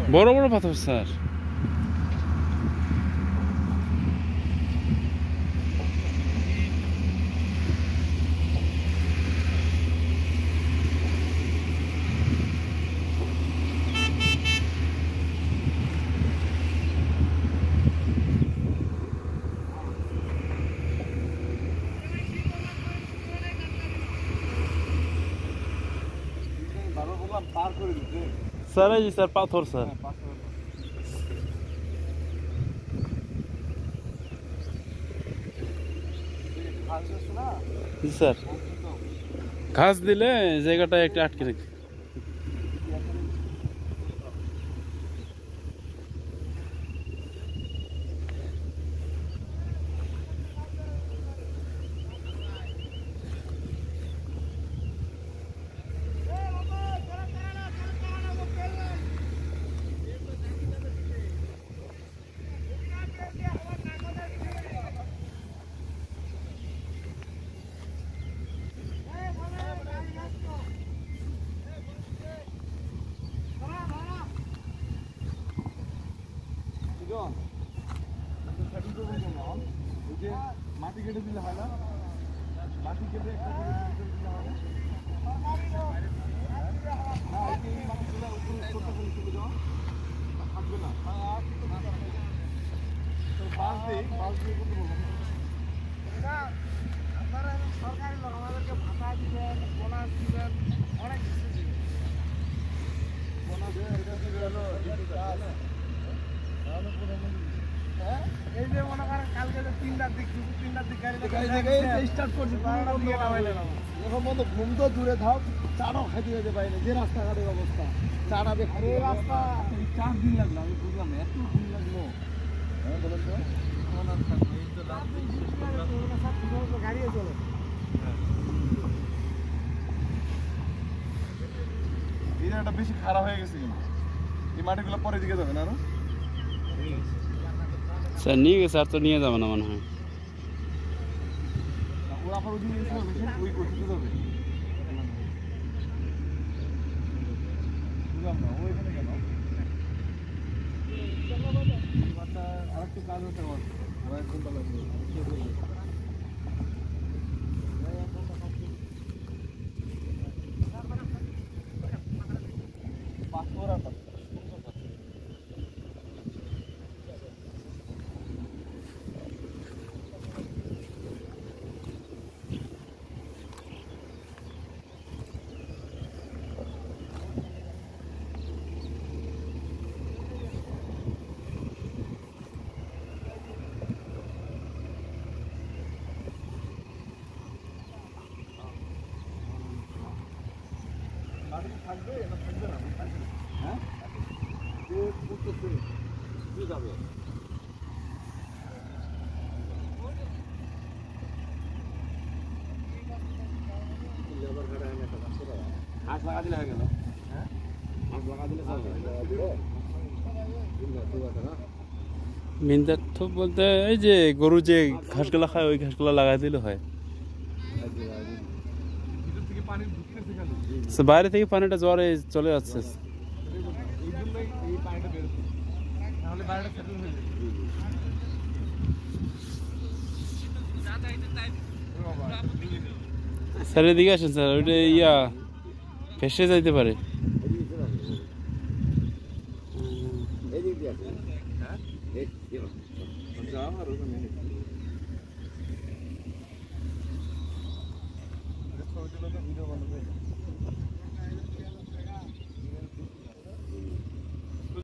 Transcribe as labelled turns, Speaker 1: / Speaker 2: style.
Speaker 1: বড় বড় পাথর স্যার। স্যার এই যে স্যার পাথর স্যার। জি স্যার, ঘাস দিলে জায়গাটা একটু আটকে রাখে।
Speaker 2: মাটি কেটে দিলে হয় না? মাটি কেটে একটা করে দিলে হয় না? থাকবে না। বাস দিয়ে করতে বলবো। আপনারা সরকারি লোক, আমাদেরকে ভাতা দিবেন, বোনাস দিবেন, অনেক কিছু দিবেন। বোনাস এই যে মনে করেন কালকে যে 3টার দিক দুপুর 3টার দিক গাড়ি স্টার্ট করছি, এখন মতো ঘুম তো দূরে থাক, চাটাও খাইতে যেতে পারি না, যে রাস্তাঘাটের অবস্থা। চাটা দেখে রাস্তা 4 দিন লাগলো, আমি বুঝলাম না এত দিন লাগলো। হ্যাঁ বলেন তো গাড়িও চলে। এই জায়গাটা বেশি খারাপ হয়ে গেছে, কিন্তু এই মাটিগুলো পরে দিকে যাবে না আরো।
Speaker 1: স্যার নিয়ে গেছে, আর তো নিয়ে যাবে না মনে হয়।
Speaker 2: ওরা আবার ওই করতে যাবে, বুঝলাম না ও এখানে কেন। আরেকটু কাজ হতে আমার এক ঘন্টা লাগবে। থাকবে না থাকবে না, হ্যাঁ যাবে। ঘাস লাগা দিলে হয়ে গেল। হ্যাঁ ঘাস লাগা দিলে
Speaker 1: মিন্দার্থ বলতে এই যে গরু যে ঘাসগুলা খায় ওই ঘাসগুলা লাগাই দিলে হয়। বাইরে থেকে পানিটা জ্বরে চলে যাচ্ছে। স্যার এদিকে আসেন স্যার, ওইটা ইয়া ফেসে যাইতে পারে।
Speaker 2: হ্যাঁ